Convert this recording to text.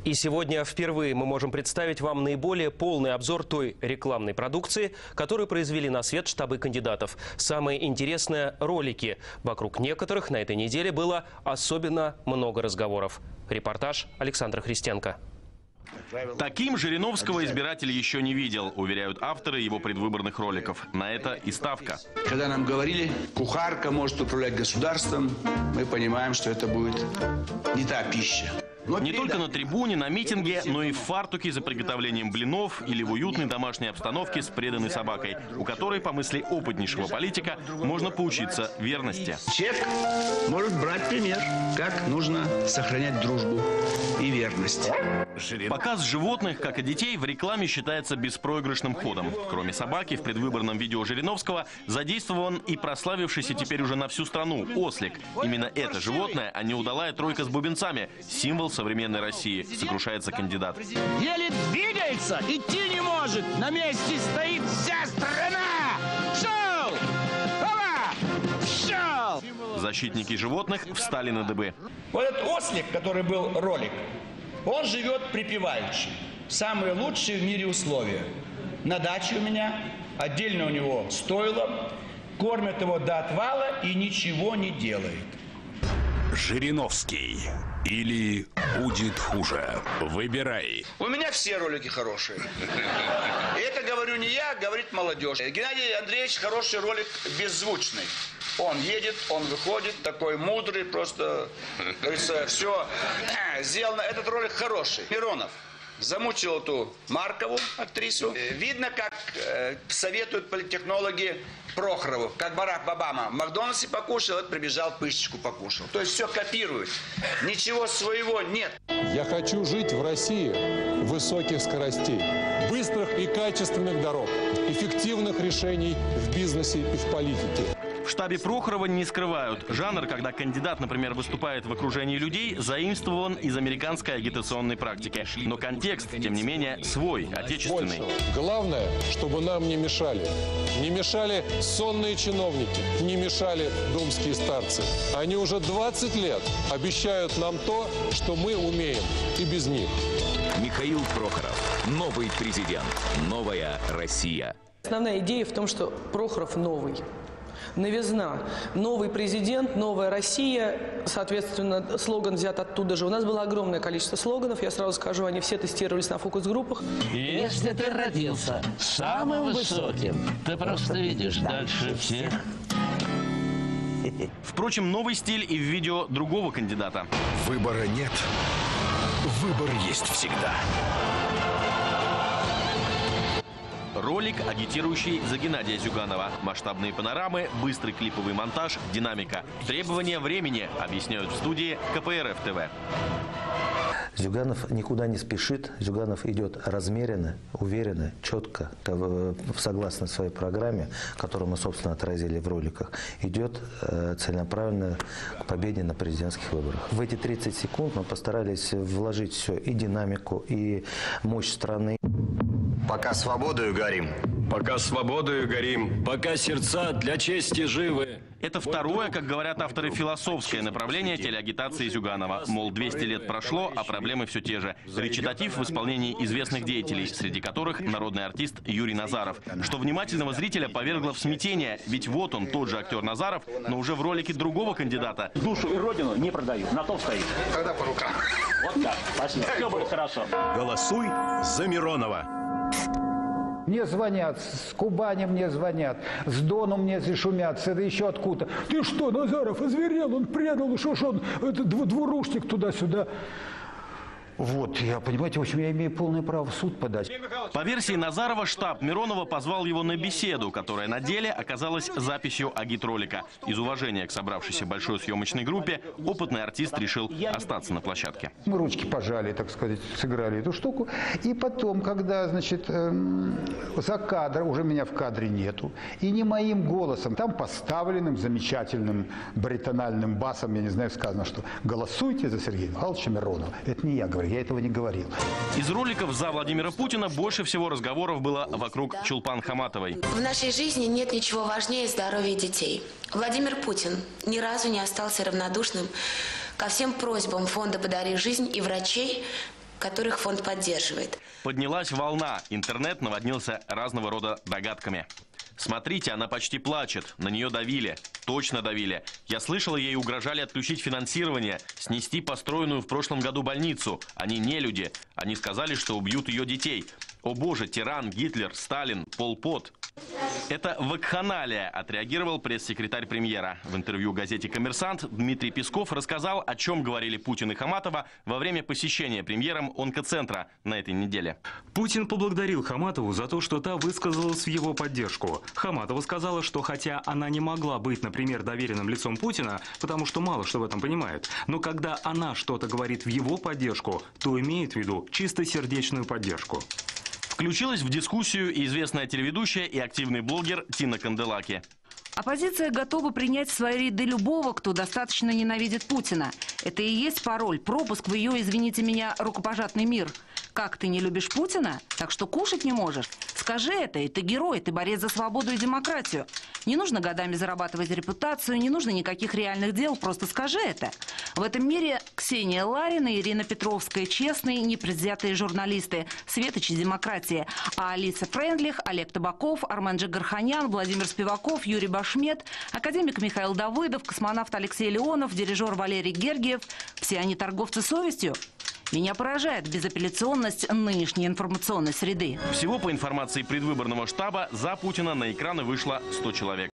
И сегодня впервые мы можем представить вам наиболее полный обзор той рекламной продукции, которую произвели на свет штабы кандидатов. Самое интересное – ролики. Вокруг некоторых на этой неделе было особенно много разговоров. Репортаж Александра Христенко. Таким Жириновского избиратель еще не видел, уверяют авторы его предвыборных роликов. На это и ставка. Когда нам говорили, кухарка может управлять государством, мы понимаем, что это будет не та пища. Не только на трибуне, на митинге, но и в фартуке за приготовлением блинов или в уютной домашней обстановке с преданной собакой, у которой, по мысли опытнейшего политика, можно поучиться верности. Человек может брать пример, как нужно сохранять дружбу и верность. Показ животных, как и детей, в рекламе считается беспроигрышным ходом. Кроме собаки, в предвыборном видео Жириновского задействован и прославившийся теперь уже на всю страну ослик. Именно это животное, а не удалая тройка с бубенцами, символ современной России, сокрушается кандидат. Еле двигается, идти не может, на месте стоит вся страна! Шел! Шел! Защитники животных встали на дыбы. Вот этот ослик, который был ролик, он живет припеваючи. Самые лучшие в мире условия. На даче у меня, отдельно у него стойло, кормят его до отвала и ничего не делает. Жириновский. Или будет хуже. Выбирай. У меня все ролики хорошие. И это говорю не я, говорит молодежь. Геннадий Андреевич хороший ролик беззвучный. Он едет, он выходит, такой мудрый, просто, говорится, все сделано. Этот ролик хороший. Миронов замучил эту Маркову, актрису. Видно, как советуют политтехнологи Прохорову. Как Барак Обама в Макдональдсе покушал, это прибежал, пышечку покушал. То есть все копируют. Ничего своего нет. Я хочу жить в России высоких скоростей, быстрых и качественных дорог, эффективных решений в бизнесе и в политике. В штабе Прохорова не скрывают. Жанр, когда кандидат, например, выступает в окружении людей, заимствован из американской агитационной практики. Но контекст, тем не менее, свой, отечественный. Главное, чтобы нам не мешали. Не мешали сонные чиновники, не мешали думские старцы. Они уже 20 лет обещают нам то, что мы умеем и без них. Михаил Прохоров. Новый президент. Новая Россия. Основная идея в том, что Прохоров новый. Новизна. Новый президент, новая Россия. Соответственно, слоган взят оттуда же. У нас было огромное количество слоганов. Я сразу скажу, они все тестировались на фокус-группах. Если ты родился самым высоким, ты просто видишь дальше всех. Впрочем, новый стиль и в видео другого кандидата. Выбора нет. Выбор есть всегда. Ролик, агитирующий за Геннадия Зюганова. Масштабные панорамы, быстрый клиповый монтаж, динамика. Требования времени, объясняют в студии КПРФ ТВ. Зюганов никуда не спешит. Зюганов идет размеренно, уверенно, четко, согласно своей программе, которую мы, собственно, отразили в роликах, идет целенаправленно к победе на президентских выборах. В эти 30 секунд мы постарались вложить все, и динамику, и мощь страны. Пока свободою горим. Пока свободою горим. Пока сердца для чести живы. Это второе, как говорят авторы, философское направление телеагитации Зюганова. Мол, 200 лет прошло, а проблемы все те же. Речитатив в исполнении известных деятелей, среди которых народный артист Юрий Назаров. Что внимательного зрителя повергло в смятение, ведь вот он, тот же актер Назаров, но уже в ролике другого кандидата. Душу и родину не продают, на том стоит. Тогда по рукам. Вот так, спасибо, все будет хорошо. Голосуй за Миронова. Мне звонят, с Кубани мне звонят, с Дону мне шумят, с еще откуда-то. Ты что, Назаров озверел, он предал, что ж он, это двурушник туда-сюда. Вот, я, понимаете, в общем, я имею полное право в суд подать. По версии Назарова, штаб Миронова позвал его на беседу, которая на деле оказалась записью агитролика. Из уважения к собравшейся большой съемочной группе опытный артист решил остаться на площадке. Мы ручки пожали, так сказать, сыграли эту штуку. И потом, когда, значит, за кадром, уже меня в кадре нету, и не моим голосом, там поставленным замечательным баритональным басом, я не знаю, сказано, что голосуйте за Сергея Михайловича Миронова. Это не я говорю. Я этого не говорил. Из роликов за Владимира Путина больше всего разговоров было вокруг Чулпан Хаматовой. В нашей жизни нет ничего важнее здоровья детей. Владимир Путин ни разу не остался равнодушным ко всем просьбам фонда «Подари жизнь» и врачей, которых фонд поддерживает. Поднялась волна. Интернет наводнился разного рода догадками. Смотрите, она почти плачет. На нее давили. Точно давили. Я слышала, ей угрожали отключить финансирование, снести построенную в прошлом году больницу. Они не люди. Они сказали, что убьют ее детей. О боже, тиран, Гитлер, Сталин, Пол Пот. Это вакханалия, отреагировал пресс-секретарь премьера. В интервью газете «Коммерсант» Дмитрий Песков рассказал, о чем говорили Путин и Хаматова во время посещения премьером онкоцентра на этой неделе. Путин поблагодарил Хаматову за то, что та высказалась в его поддержку. Хаматова сказала, что хотя она не могла быть, например, доверенным лицом Путина, потому что мало что в этом понимает, но когда она что-то говорит в его поддержку, то имеет в виду чистосердечную поддержку. Включилась в дискуссию и известная телеведущая и активный блогер Тина Канделаки. Оппозиция готова принять в свои ряды любого, кто достаточно ненавидит Путина. Это и есть пароль, пропуск в ее, извините меня, рукопожатный мир. Как ты не любишь Путина? Так что кушать не можешь? Скажи это, и ты герой, ты борец за свободу и демократию. Не нужно годами зарабатывать репутацию, не нужно никаких реальных дел, просто скажи это. В этом мире Ксения Ларина, Ирина Петровская, честные, непредвзятые журналисты, светочи демократии. А Алиса Френдлих, Олег Табаков, Армен Джигарханян, Владимир Спиваков, Юрий Башмет, академик Михаил Давыдов, космонавт Алексей Леонов, дирижер Валерий Гергиев. Все они торговцы совестью. Меня поражает безапелляционность нынешней информационной среды. Всего по информации предвыборного штаба за Путина на экраны вышло 100 человек.